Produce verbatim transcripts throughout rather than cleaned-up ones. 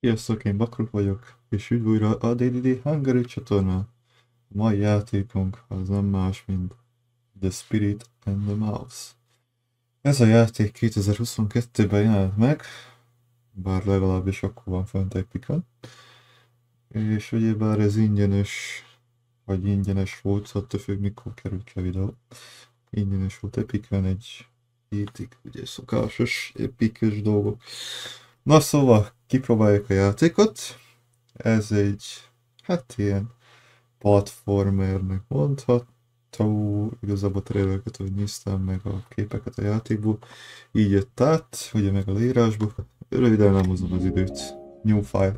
Sziasztok, én Bakruk vagyok, és üdv újra a dé dé dé Hungary csatorna. A mai játékunk az nem más, mint The Spirit and the Mouse. Ez a játék kétezer-huszonkettőben jelent meg, bár legalábbis akkor van fönt Epicon. És ugyebár ez ingyenes, vagy ingyenes volt, attól függ mikor került ki a videó. Ingyenes volt Epicon egy hétig, ugye szokásos epikes dolgok. Na szóval, kipróbáljuk a játékot. Ez egy, hát ilyen platformernek mondható, igazából a trailereket, hogy néztem meg a képeket a játékból, így jött át, ugye meg a leírásból, röviden nem hozom az időt. New file.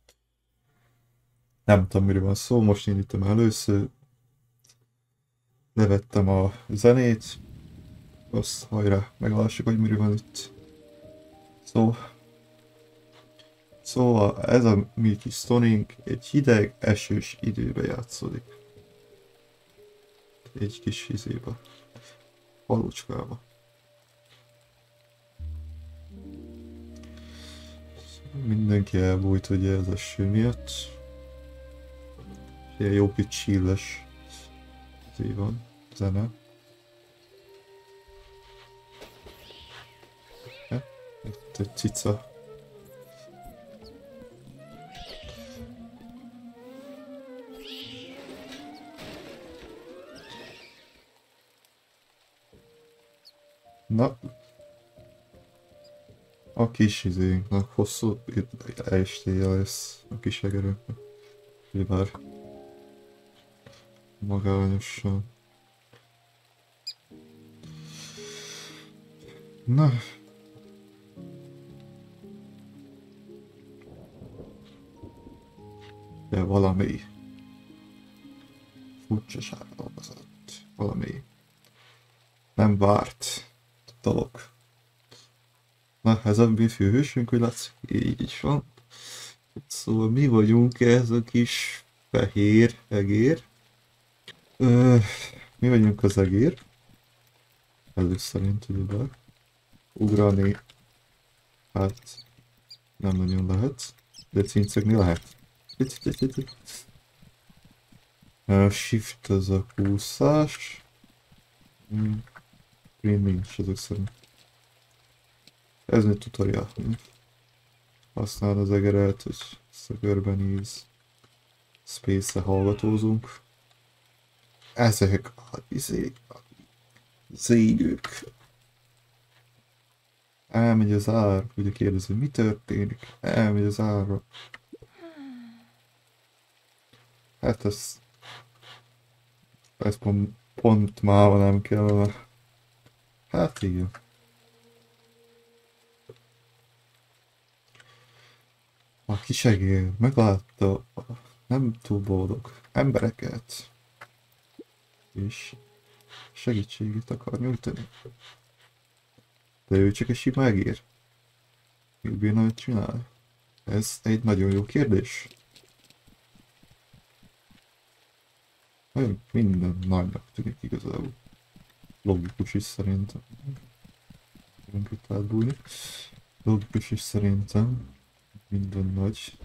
Nem tudom, miről van szó, most indítom először. Levettem a zenét, azt hajrá, meglássuk, hogy miről van itt. Szóval, Szóval ez a mi kis Stonink egy hideg, esős időbe játszódik. Egy kis izébe. Falucskába. Mindenki elbújt ugye az eső miatt. Ilyen jó kis chilles izé van, zene. Ja, itt egy cica. Na, a kis izénknek hosszú estéje lesz a kis egerőknek. Ugyebár magányosan. Na. De valami furcsaság dolgozott. Valami nem várt dolog. Na, ez a mi főhősünk, hogy látsz, így is van. Szóval mi vagyunk ez a kis fehér egér. Ö, mi vagyunk az egér. Ezek szerint ugyebár. Ugrani, hát nem nagyon lehet, de cincegni lehet. A shift az a húszás. Hmm. Green nincs ezek szerint. Ez egy tutorial. Használod az egeret, hogy ezt a körbenéz. Space-re hallgatózunk. Ezek a izék, az élők. Elmegy az ár, ugye kérdezi, mi történik? Elmegy az árra. Hát ez... Ez pont, pont máva nem kellene. Hát igen. A kisegér meglátta a nem túl boldog embereket, és segítséget akar nyújtani. De ő csak egy sima egér. Mi bírna, hogy csinál? Ez egy nagyon jó kérdés. Nagyon minden nagynak tűnik igazából. Logikus is szerintem. Tudunk itt átbújni. Logikus is szerintem. Minden nagy.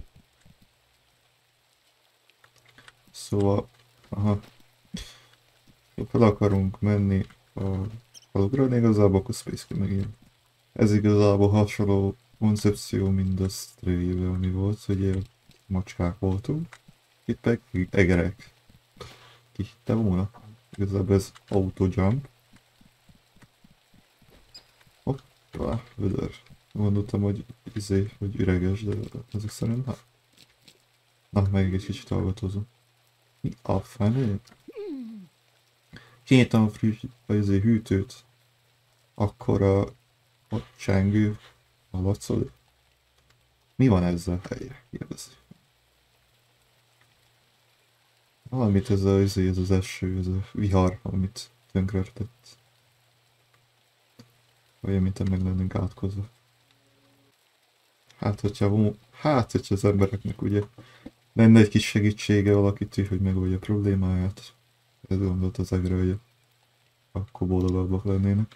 Szóval, aha. Ha fel akarunk menni a falukra, igazából akkor Space kell megint. Ez igazából hasonló koncepció, mint a Stray-vel, ami volt, hogy macskák voltunk. Itt meg egerek. Ki hitte volna? Igazából ez auto jump. Hoppá, vödör. Gondoltam, hogy izé, hogy üreges, de ezek szerint nem. Na, meg egy kicsit hallgatózom. Mi a fenét? Kinyitom a friss, a izé hűtőt. Akkor a, a csengő hallatszik. Mi van ezzel a helyre? Kérdezi. Valamit ez a izé, ez az eső, ez a vihar, amit tönkretett. Olyan, mint meg lennünk átkozva. Hát, hogyha, hát, hogyha az embereknek ugye lenne egy kis segítsége valakitől, hogy megoldja a problémáját. Ez gondolt az egre, hogy akkor boldogabbak lennének.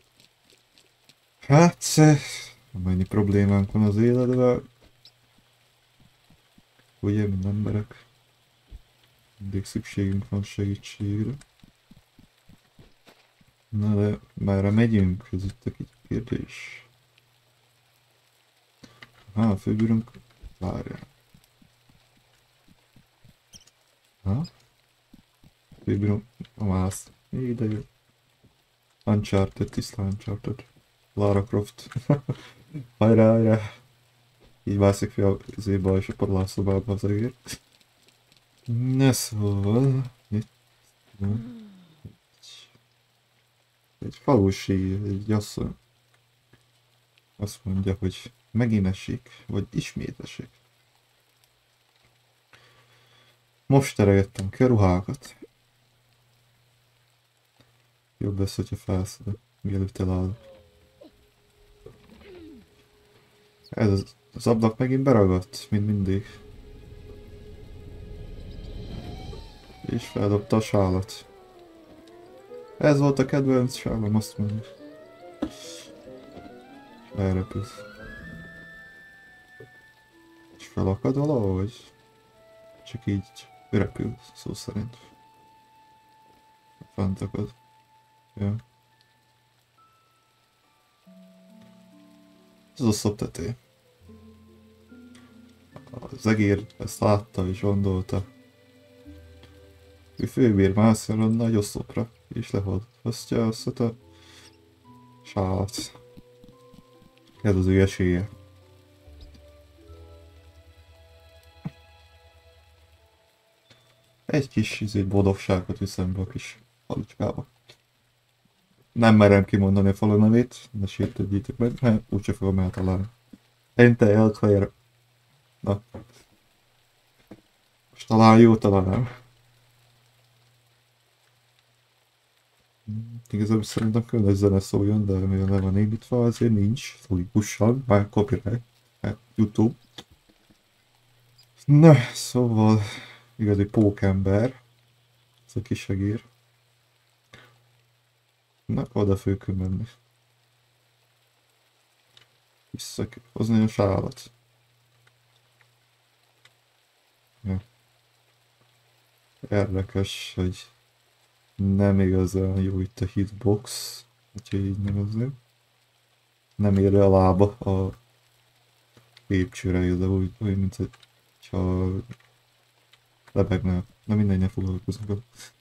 Hát, amennyi problémánk van az életben, ugye, mint emberek. Mindig szükségünk van segítségre. Na de merre megyünk? Ez itt a kérdés. Ha, a főbírunk... Várjál. Ha? Főbírunk... A válasz. Ide jön. Uncharted, tiszta Uncharted. Lara Croft. Hajrá, hajrá. Így mászik fel az éjba és a porlászobába az egér. Ne szóval... Itt... Egy falusi, egy asszony. Azt mondja, hogy megint esik, vagy ismét esik. Most teregettem ki a ruhákat. Jobb lesz, hogyha felszedek, mielőtt eláll. Ez az, az ablak megint beragadt, mint mindig. És feldobta a sálat. Ez volt a kedvenc sálam, azt mondja. És elrepült. És felakad valahogy? Csak így repül, szó szerint. Fent akad. Ja. Ez az oszlop tető. Az egér ezt látta és gondolta. Ő főbír mászol a nagy oszlopra, és lehordozhatja azt a sálat. Ez az ő esélye. Egy kis izé, boldogságot viszem be a kis falucskába. Nem merem kimondani a falu nevét, ne sértődjétek meg, mert úgyse fogom eltalálni. Ente elkhelyre. Na. Most talán jó, talán nem. Igazából szerintem különös zene szóljon, de mivel nem van építve, azért nincs. Logikusan, már copyright. Hát, YouTube. Na, szóval igazi pókember. Ez a kis segér. Na, oda föl kell menni. Vissza kell hozni a sálat. Ja. Érdekes, hogy nem igazán jó itt a hitbox, úgyhogy így nevezzük. Nem ér a lába a lépcsőre, de úgy, úgy mint hogyha lebegne. Na mindegy, ne foglalkozunk.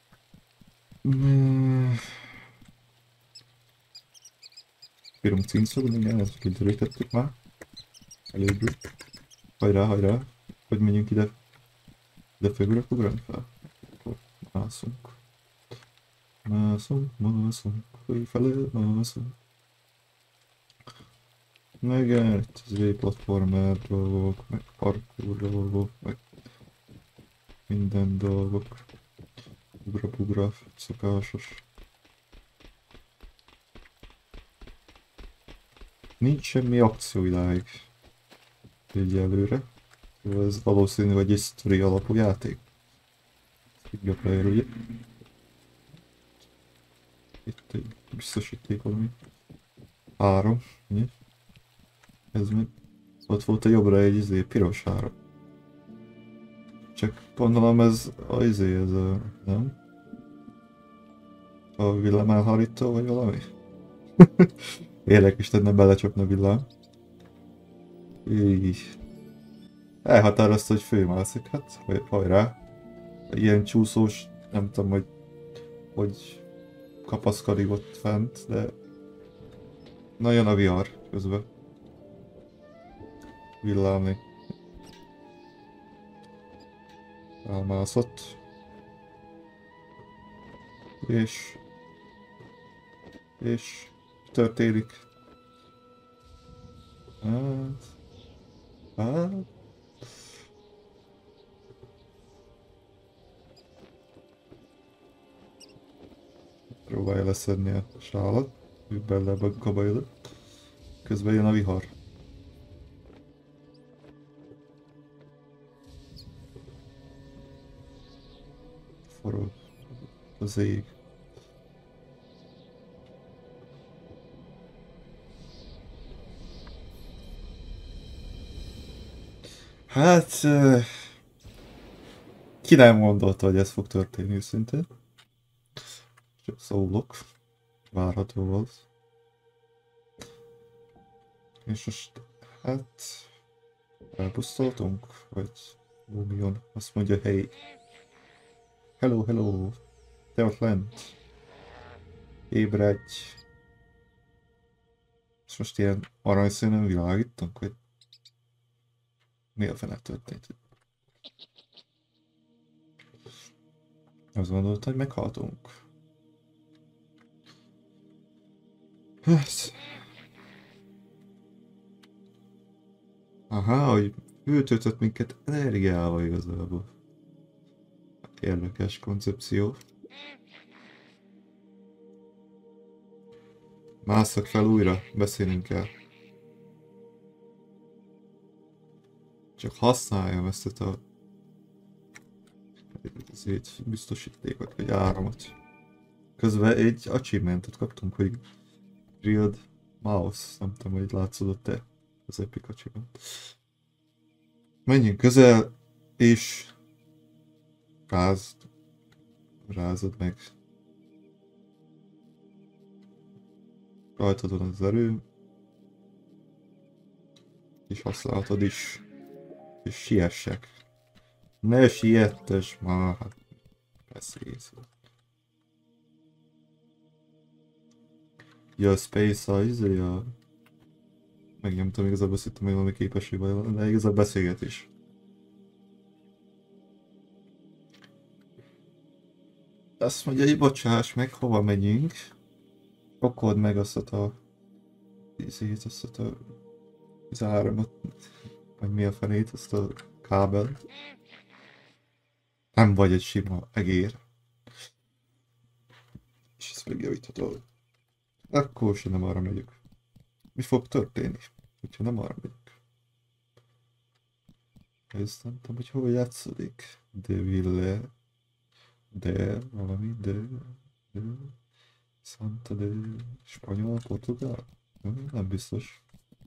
Bírunk cincogni, igen, ezt kiderítettük már. Eléggé. Hajrá, hajrá. Hogy menjünk ide? Ide főbürök ugrani fel? Akkor mászunk. Mászunk, mászunk, fölfelé mászunk. Na igen, itt az V-platformer dolgok, meg parkour dolgok, meg minden dolgok. Ugra-bugra, szokásos. Nincs semmi akció idáig. Egyelőre. Ez valószínű, hogy egy sztori alapú játék. Így player, ugye? Itt egy biztosíték valami. Három, ugye? Ez meg... Ott volt a jobbra egy izé, piros három. Csak gondolom ez a izé, ez a... nem? A villámelhárító vagy valami? Érdekes lenne belecsapni villám. Így. Elhatározta, hogy főmászik, hát hajrá. Ilyen csúszós, nem tudom, hogy hogy kapaszkodik ott fent, de nagyon a vihar közben. Villámni. Elmászott. És... És... történik. Hát... Hát... Próbálja leszedni a sálat, úgy bele a kabajra. Közben jön a vihar. Forog az ég. Hát... ki nem gondolta, hogy ez fog történni őszintén. Csak szólok. Várható volt. És most, hát... elpusztultunk? Vagy... Lumion azt mondja, hey. Hello, hello. Te ott lent. Ébredj. És most ilyen aranyszínen világítunk, hogy... mi a fene történt? Azt gondolta, hogy meghaltunk. Hát... Aha, hogy föltöltött minket energiával igazából. Érdekes koncepció. Másszak fel újra, beszélnünk kell. Csak használjam ezt a... ezért biztosítékot, vagy áramot. Közben egy achievementet kaptunk, hogy Drilled Mouse. Nem tudom, hogy látszódott-e az Epic Achievement. Menjünk közel, és rázd, rázod meg. Rajtad van az erő, és használhatod is, és siessek. Ne siettes már, hát persze észre. Ja, a Space a izé, a... megnyomtam, igazából azt hittem, hogy valami képesség van, de igazából beszélgetés. Azt mondja, hogy bocsáss meg, hova megyünk? Okold meg azt a... izét, azt a... az áramot, vagy mi a fenét, azt a kábelt. Nem vagy egy sima egér. És ezt megjavítható. Akkor sem nem arra megyünk. Mi fog történni, hogyha nem arra megyünk? Ezt nem tudom, hogy hol játszódik. De Ville... de... valami, de... de... Santa de... spanyol, portugál? Nem biztos.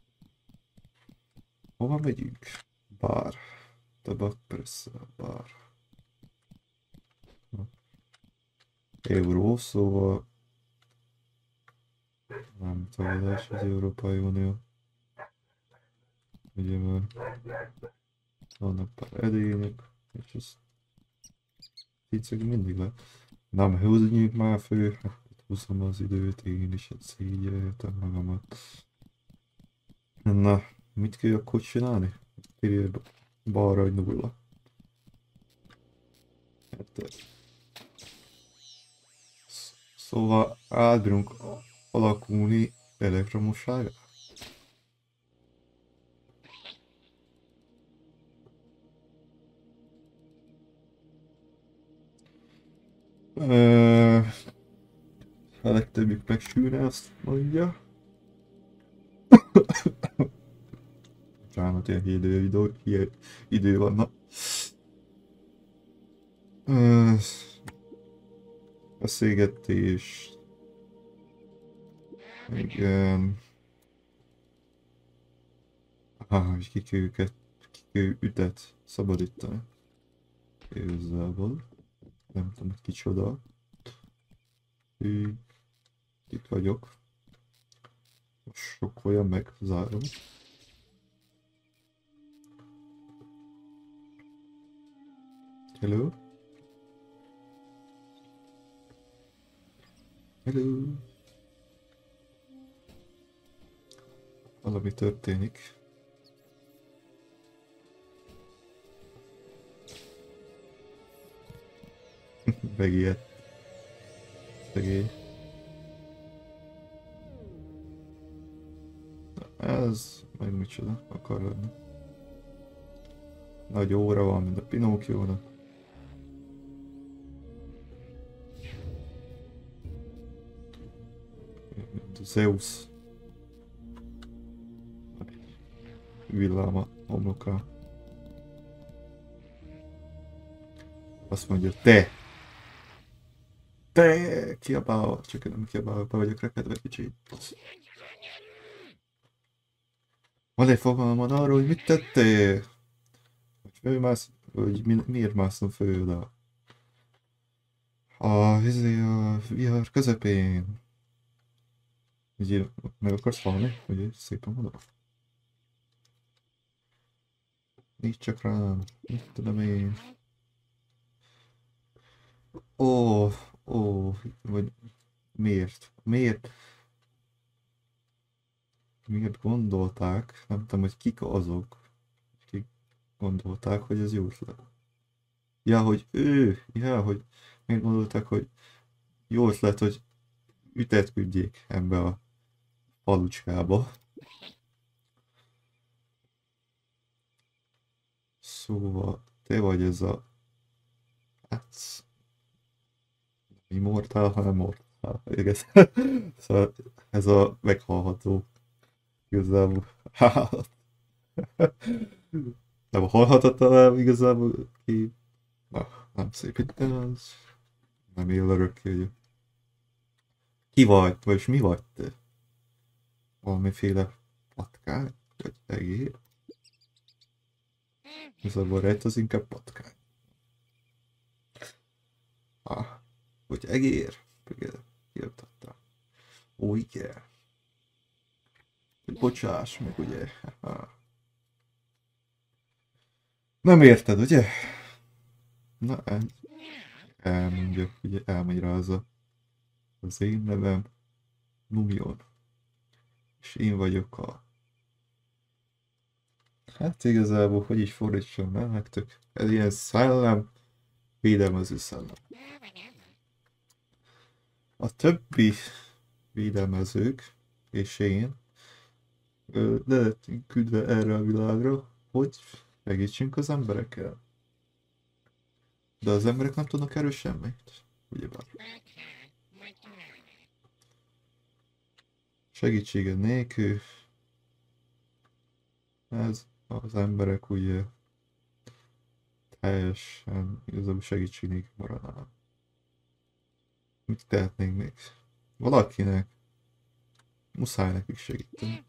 Hova megyünk? Bár. Tabak persze, bár. Euró, szóval... nem találás az Európai Unió. Ugye már... vannak pár edények, és ez... így mindig le. Nem húzzuk már fő, húzom az időt, én is egy szégyeltem magamat. Na, mit kell akkor csinálni? Írja balra egy nulla. Hát, szóval átbírunk alakulni elektromosságra? Uh, a legtöbbük megsűrne, azt mondja. Bocsánat, ilyen idő, idő, idő, idő van, na. Uh, beszélgetés. Igen. Ah, hogy ki kell őket, ki kell ütet szabadítani. Igazából. Nem tudom, hogy kicsoda. Így, itt vagyok. Sok olyan meg, zárom. Hello? Hello? Valami történik. Megijedt. Szegény. Ez meg micsoda akar lenni. Nagy óra van, mint a Pinocchiónak. Mint a Zeus. Villáma homloka. Azt mondja, te! Te! Kiabál, csak én nem kiabálok, be vagyok rekedve kicsit. Van egy fogalmad arról, hogy mit tettél? Hogy fölmász, hogy mi, miért mászom föl oda. A, izé, a vihar közepén. Ugye, meg akarsz halni? Ugye, szépen mondom. Nincs csak rám. Mit tudom én. Ó, ó, vagy miért? Miért? Miért gondolták? Nem tudom, hogy kik azok. Kik gondolták, hogy ez jó ötlet. Ja, hogy ő, ja, hogy miért gondolták, hogy jó ötlet, hogy ütet küldjék ebbe a falucskába. Szóval te vagy ez a... Hát... Immortál, hanem mortál. Igen. Szóval ez a meghalható. Igazából. Nem a halhatatlan, igazából ki... Na, nem szép itt az. Nem él örökké, ugye. Ki vagy? Vagyis mi vagy te? Valamiféle patkány? Vagy egér? Igazából rejt az inkább patkány. Ah, vagy egér? Igen, kiadtatta. Ó, igen. Bocsáss meg, ugye? Nem érted, ugye? Na, el, elmondja, ugye elmagyarázza. Az én nevem Numion. És én vagyok a... Hát igazából, hogy is fordítsam el nektek? Ez ilyen szellem, védelmező szellem. A többi védelmezők és én le lettünk küldve erre a világra, hogy segítsünk az emberekkel. De az emberek nem tudnak erről semmit, ugyebár. Segítsége nélkül ez az emberek ugye teljesen igazából segítség nélkül maradnának. Mit tehetnénk még? Valakinek muszáj nekik segíteni.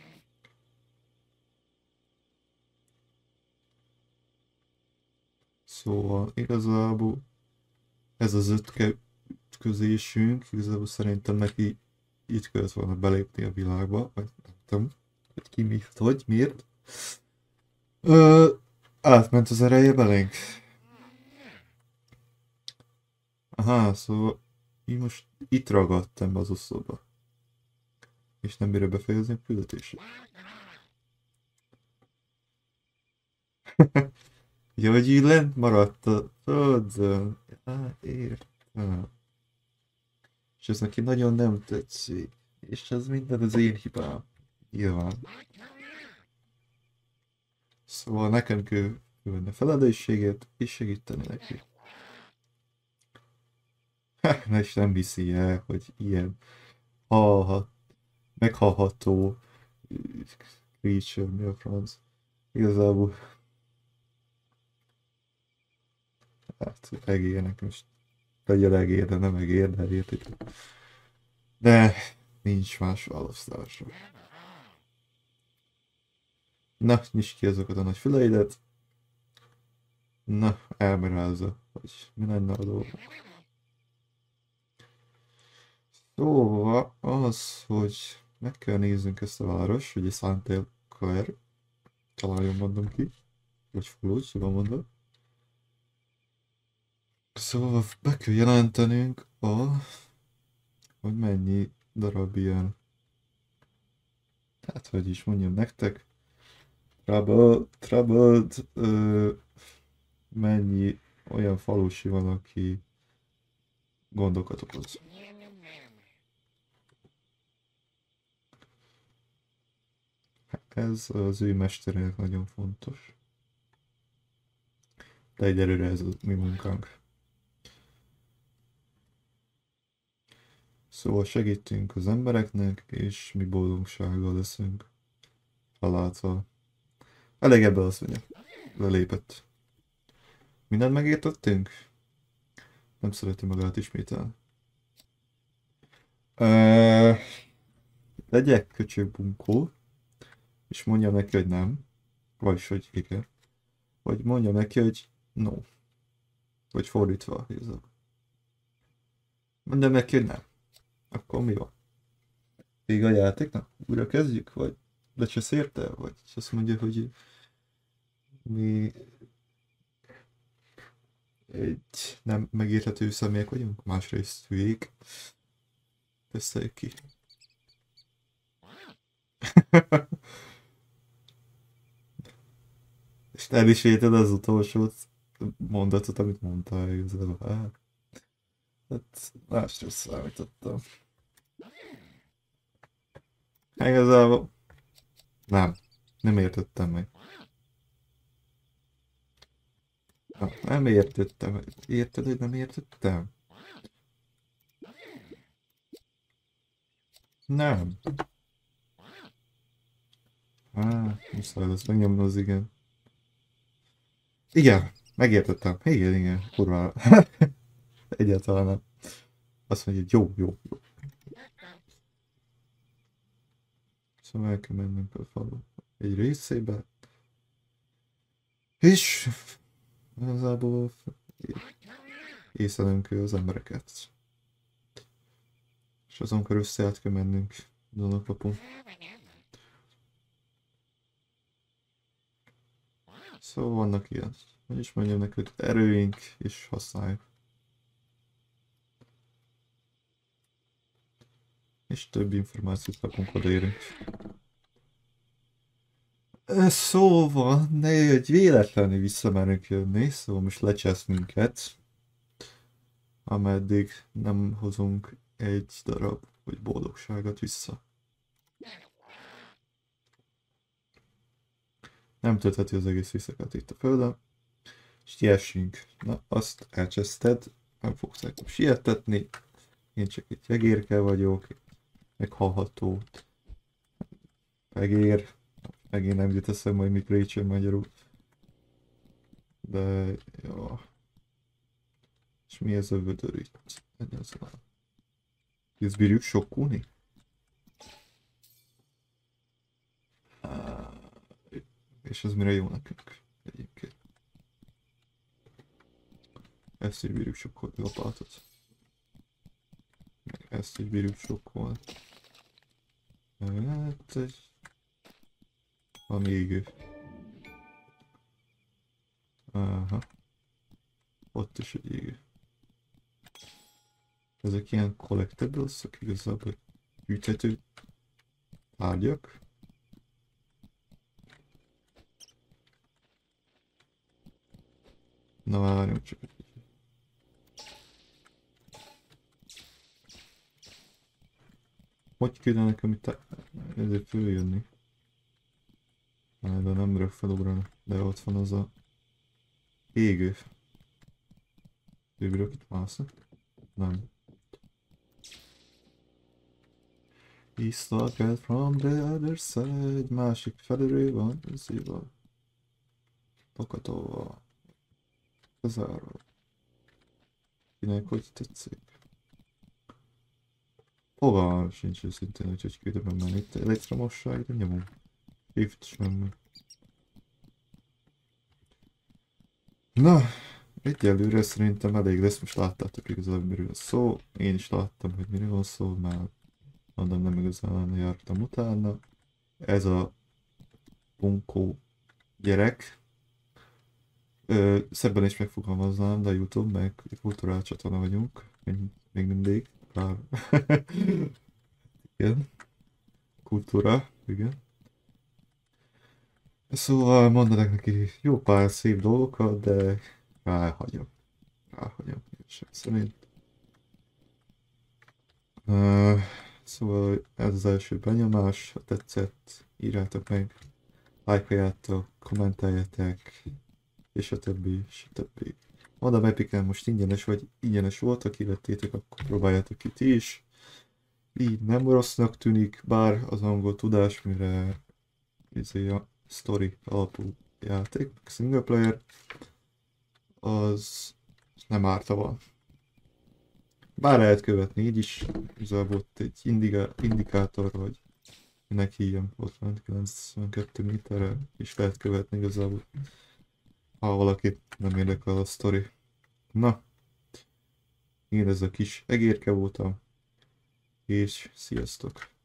Szóval igazából ez az ötközésünk, igazából szerintem neki így kellett volna belépni a világba, vagy nem tudom, hogy ki miért, hogy miért. Ö, átment az ereje belénk. Aha, szóval én most itt ragadtam be az oszlopba. És nem bírja befejezni a küldetését. Ja, hogy így lent maradt a földön. Á, értem. És ez neki nagyon nem tetszik. És ez minden az én hibám. Nyilván. Szóval nekem kell követni a felelősséget és segíteni neki. Ha, és nem viszi el, hogy ilyen halhat, meghalható creature, mi a franc. Igazából hát egérnek most legyen egér, de nem egér, de értitek. De nincs más választása. Na, nyisd ki azokat a nagy füleidet. Na, elmerázza, hogy mi lenne a dolog. Szóval az, hogy meg kell néznünk ezt a város, ugye Saint Clair, talán mondom ki, vagy Fulócs, jól mondom. Szóval be kell jelentenünk a, hogy mennyi darab ilyen, hát hogy is mondjam nektek, trouble, troubled, ö, mennyi olyan falusi van, aki gondokat okoz. Ez az ő mesterének nagyon fontos. De egyelőre ez a mi munkánk. Szóval segítünk az embereknek, és mi boldogsággal leszünk feláltva. Elég ebből azt mondja. Lelépett. Mindent megértettünk? Nem szereti magát ismételni. Uh, legyek köcsög bunkó, és mondja neki, hogy nem. Vagyis, hogy igen. Vagy mondja neki, hogy No. Vagy fordítva, igazából. Mondom neki, hogy nem. Akkor mi van? Vége a játéknak? Újra kezdjük? Vagy lecsesz érte? Vagy azt mondja, hogy mi egy nem megérthető személyek vagyunk, másrészt hülyék. Beszéljük ki. És el is érted az utolsó mondatot, amit mondtál igazából. Hát, hát másra számítottam. Hát igazából nem, nem értettem meg. Na, nem értettem. Érted, hogy nem értettem? Nem. Á, muszáj lesz megnyomni az igen. Igen, megértettem. Igen, igen, kurva. Egyáltalán nem. Azt mondja, hogy jó, jó, jó. Szóval el kell mennünk a falu egy részébe. És igazából észlelünk az embereket. És azon körül össze át kell mennünk Donakapun. Szóval vannak ilyen, hogy is mondjam neked, erőink, és használjuk. És több információt kapunk, odaérünk. Szóval, ne, hogy véletlenül visszamerünk jönni, szóval most lecsesz minket, ameddig nem hozunk egy darab, vagy boldogságot vissza. Nem töltheti az egész visszakat itt a földön, és siessünk. Na, azt elcseszted, nem fogsz nekem sietetni, én csak egy egérke vagyok, meg hallható egér, megint nem jut eszembe, hogy mit récsön magyarul. De, jó. És mi ez a vödör itt? Ezt bírjuk sokkulni? És ez mire jó nekünk egyébként? Ezt is bírjuk sokkolni, lapátot. Ezt is bírjuk sokkolni. Hát egy... Valami égő. Aha. Ott is egy égő. Ezek ilyen collectibles-ok igazából gyűjthető tárgyak. Na várjunk csak egy kicsit. Hogy kéne nekem itt ezért följönni? De nem rög felugrani, de ott van az a égő. Bírok itt mászni? Nem. He started from the other side. Másik felülről van, ezzel pakatóval. Bezárva. Kinek hogy tetszik. Fogalmam sincs őszintén, hogy hogy küldöm menni. Itt elektromosság, de nyomom. Shift semmi. Na, egyelőre szerintem elég lesz, most láttátok igazából miről szó. Én is láttam, hogy miről van szó, már mondom, nem igazán jártam utána. Ez a bunkó gyerek. Ö, szebben is megfogalmaznám, de a YouTube meg kulturált csatorna vagyunk, még, még mindig. Bár... igen. Kultúra, igen. Szóval mondanak neki jó pár szép dolgokat, de ráhagyom. Ráhagyom, igazság szerint. Uh, szóval ez az első benyomás, ha tetszett, írjátok meg, lájkoljátok, kommenteljetek, és a többi, és a többi. Mondom, Epiken most ingyenes vagy ingyenes volt, ha kivettétek, akkor próbáljátok ki ti is. Így nem rossznak tűnik, bár az angol tudás, mire izé a story alapú játék, single player, az nem árta van. Bár lehet követni így is, igazából ott egy indiga, indikátor, vagy minek hívjam, ott van kilencvenkettő méterre is lehet követni igazából. ha valaki nem érdekel a sztori. Na, én ez a kis egérke voltam, és sziasztok!